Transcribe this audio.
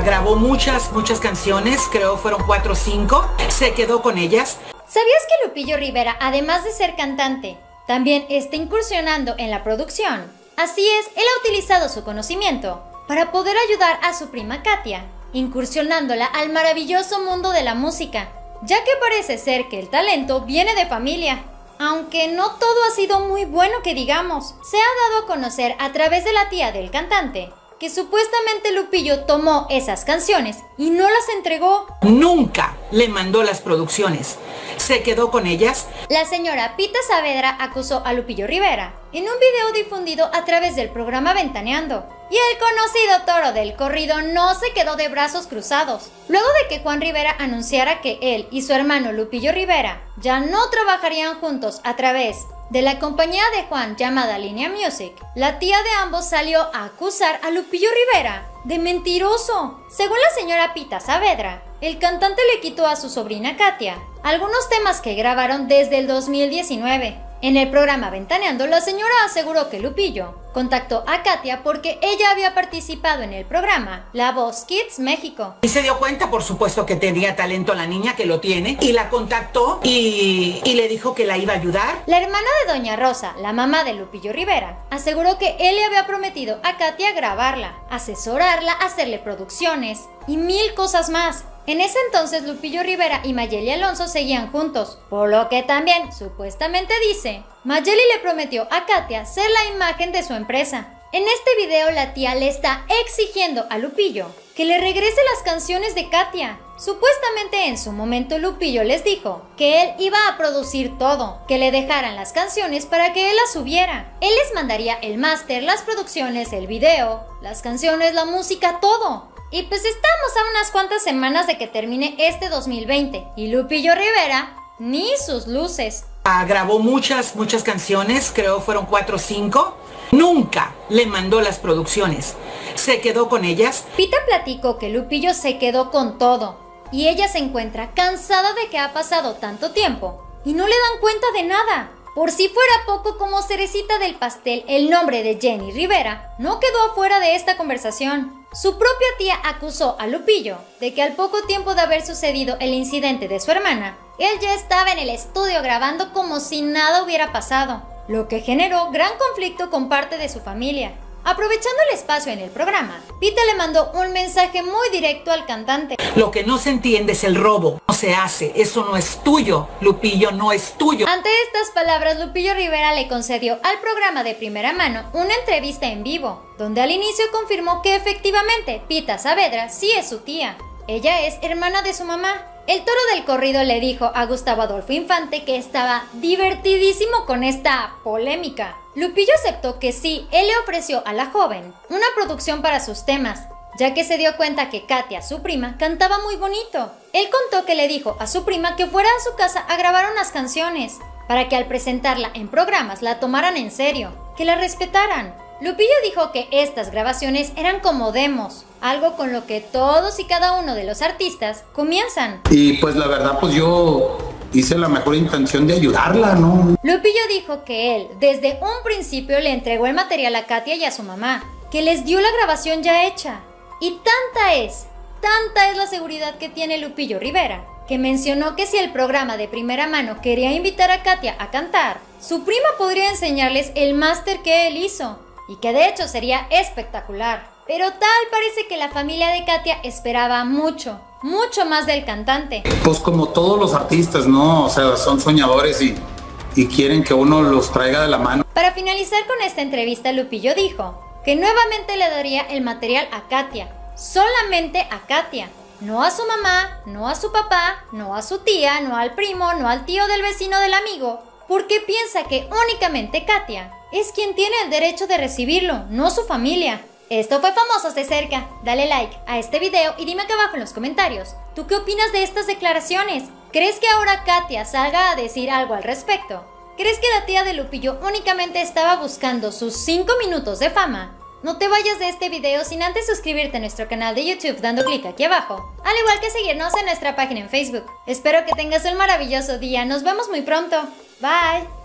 Grabó muchas canciones, creo fueron 4 o 5, se quedó con ellas. ¿Sabías que Lupillo Rivera, además de ser cantante, también está incursionando en la producción? Así es, él ha utilizado su conocimiento para poder ayudar a su prima Katia, incursionándola al maravilloso mundo de la música, ya que parece ser que el talento viene de familia. Aunque no todo ha sido muy bueno que digamos, se ha dado a conocer a través de la tía del cantante que supuestamente Lupillo tomó esas canciones y no las entregó. Nunca le mandó las producciones, se quedó con ellas. La señora Pita Saavedra acusó a Lupillo Rivera en un video difundido a través del programa Ventaneando. Y el conocido toro del corrido no se quedó de brazos cruzados. Luego de que Juan Rivera anunciara que él y su hermano Lupillo Rivera ya no trabajarían juntos a través de la compañía de Juan llamada Línea Music, la tía de ambos salió a acusar a Lupillo Rivera de mentiroso. Según la señora Pita Saavedra, el cantante le quitó a su sobrina Katia algunos temas que grabaron desde el 2019. En el programa Ventaneando, la señora aseguró que Lupillo contactó a Katia porque ella había participado en el programa La Voz Kids México. Y se dio cuenta, por supuesto, que tenía talento la niña, que lo tiene, y la contactó y le dijo que la iba a ayudar. La hermana de Doña Rosa, la mamá de Lupillo Rivera, aseguró que él le había prometido a Katia grabarla, asesorarla, hacerle producciones y 1000 cosas más. En ese entonces Lupillo Rivera y Mayeli Alonso seguían juntos, por lo que también, supuestamente dice, Mayeli le prometió a Katia ser la imagen de su empresa. En este video la tía le está exigiendo a Lupillo que le regrese las canciones de Katia. Supuestamente en su momento Lupillo les dijo que él iba a producir todo, que le dejaran las canciones para que él las subiera. Él les mandaría el máster, las producciones, el video, las canciones, la música, todo. Y pues estamos a unas cuantas semanas de que termine este 2020 y Lupillo Rivera ni sus luces. Grabó muchas canciones, creo fueron 4 o 5. Nunca le mandó las producciones, se quedó con ellas. Pita platicó que Lupillo se quedó con todo y ella se encuentra cansada de que ha pasado tanto tiempo y no le dan cuenta de nada. Por si fuera poco, como cerecita del pastel, el nombre de Jenny Rivera no quedó afuera de esta conversación. Su propia tía acusó a Lupillo de que al poco tiempo de haber sucedido el incidente de su hermana, él ya estaba en el estudio grabando como si nada hubiera pasado, lo que generó gran conflicto con parte de su familia. Aprovechando el espacio en el programa, Pita le mandó un mensaje muy directo al cantante. Lo que no se entiende es el robo. No se hace, eso no es tuyo, Lupillo, no es tuyo. Ante estas palabras, Lupillo Rivera le concedió al programa de Primera Mano una entrevista en vivo, donde al inicio confirmó que efectivamente Pita Saavedra sí es su tía. Ella es hermana de su mamá. El toro del corrido le dijo a Gustavo Adolfo Infante que estaba divertidísimo con esta polémica. Lupillo aceptó que sí, él le ofreció a la joven una producción para sus temas, ya que se dio cuenta que Katia, su prima, cantaba muy bonito. Él contó que le dijo a su prima que fuera a su casa a grabar unas canciones, para que al presentarla en programas la tomaran en serio, que la respetaran. Lupillo dijo que estas grabaciones eran como demos, algo con lo que todos y cada uno de los artistas comienzan. Y pues la verdad, pues yo hice la mejor intención de ayudarla, ¿no? Lupillo dijo que él desde un principio le entregó el material a Katia y a su mamá, que les dio la grabación ya hecha. Y tanta es la seguridad que tiene Lupillo Rivera, que mencionó que si el programa de Primera Mano quería invitar a Katia a cantar, su prima podría enseñarles el máster que él hizo, y que de hecho sería espectacular. Pero tal parece que la familia de Katia esperaba mucho más del cantante. Pues como todos los artistas, ¿no? O sea, son soñadores y quieren que uno los traiga de la mano. Para finalizar con esta entrevista, Lupillo dijo que nuevamente le daría el material a Katia, solamente a Katia, no a su mamá, no a su papá, no a su tía, no al primo, no al tío del vecino del amigo, porque piensa que únicamente Katia es quien tiene el derecho de recibirlo, no su familia. Esto fue Famosos de Cerca. Dale like a este video y dime acá abajo en los comentarios, ¿tú qué opinas de estas declaraciones? ¿Crees que ahora Katia salga a decir algo al respecto? ¿Crees que la tía de Lupillo únicamente estaba buscando sus 5 minutos de fama? No te vayas de este video sin antes suscribirte a nuestro canal de YouTube dando clic aquí abajo, al igual que seguirnos en nuestra página en Facebook. Espero que tengas un maravilloso día, nos vemos muy pronto. Bye.